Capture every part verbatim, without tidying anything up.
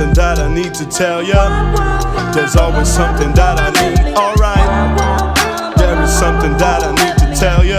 something that I need to tell ya. There's always something that I need. Alright, there is something that I need to tell ya.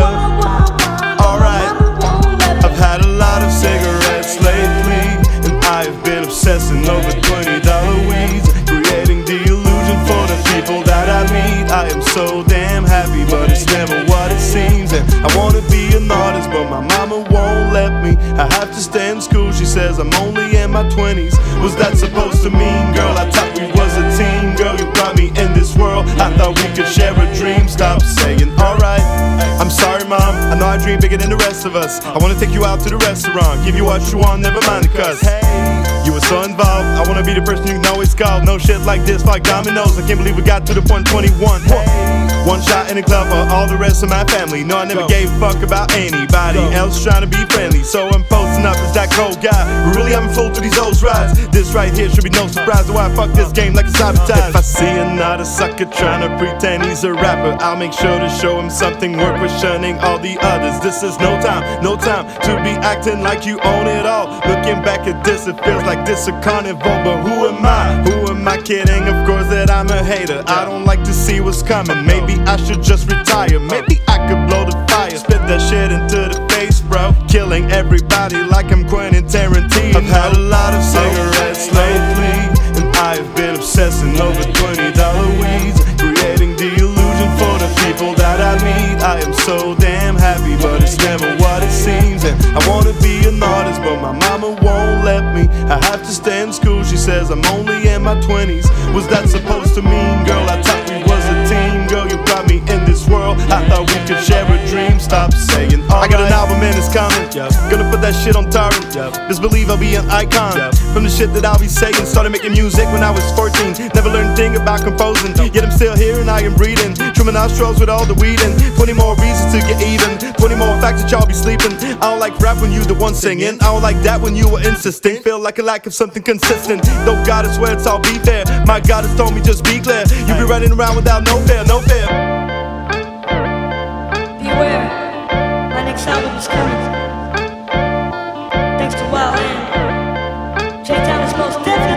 Alright, I've had a lot of cigarettes lately, and I've been obsessing over twenty dollar weeds, creating the illusion for the people that I meet. I am so damn happy, but it's never what it seems. And I wanna be an artist, but my mama won't let me. I have to stay in school, she says I'm only in my twenties. Was that supposed to mean, girl? I thought we was a team. Girl, you brought me in this world, I thought we could share a dream. Stop saying alright, I'm sorry mom, I know I dream bigger than the rest of us. I wanna take you out to the restaurant, give you what you want, never mind the cuss. You were so involved, I wanna be the person you can always call. No shit like this, like dominoes, I can't believe we got to the point twenty-one. One shot in the club for all the rest of my family. No, I never gave a fuck about anybody else trying to be friendly. So I'm posting up as that cold guy, really having full to these old rides. This right here should be no surprise, why I fuck this game like a sabotage. If I see another sucker trying to pretend he's a rapper, I'll make sure to show him something work with shunning all the others. This is no time, no time to be acting like you own it all. Looking back at this, it feels like this a carnival, but who am I? Who am I kidding? Of course that I'm a hater. I don't like to see what's coming. Maybe I should just retire. Maybe I could blow the fire, spit that shit into the face, bro. Killing everybody like I'm Quentin Tarantino. I've had a lot of cigarettes lately, and I've been obsessing over twenty dollar weeds, creating the illusion for the people that I meet. I am so damn happy, but it's never what it seems. And I wanna be an artist, but my mama won't let me. I have to stay in school, she says I'm only in my twenties. Was that supposed to mean, girl? I thought we was a team. Girl, you brought me in this world, I thought we could share a dream. Stop saying alright. I got an album and it's coming, yep. Gonna put that shit on torrent, yep. Just believe I'll be an icon, yep. From the shit that I'll be saying. Started making music when I was fourteen, never learned a thing about composing, yet I'm still here and I am breathing. Trimming nostrils with all the weed in. Twenty more reasons to get even, twenty more facts that y'all be sleeping. I don't like rap when you the one singing, I don't like that when you were insisting. Feel like a lack of something consistent. Though God, I swear it's all be fair. My God has told me just be clear. You be running around without no fear, no fear. Beware, my next album is coming. Thanks to Wild Man, J-Town is most definitely